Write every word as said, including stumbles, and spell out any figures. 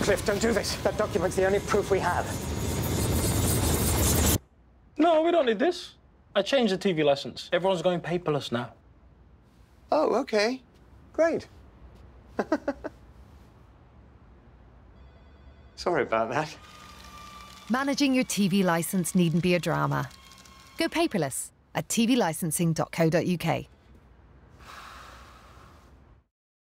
Cliff, don't do this. That document's the only proof we have. No, we don't need this. I changed the T V license. Everyone's going paperless now. Oh, okay. Great. Sorry about that. Managing your T V licence needn't be a drama. Go paperless at t v licensing dot co dot u k.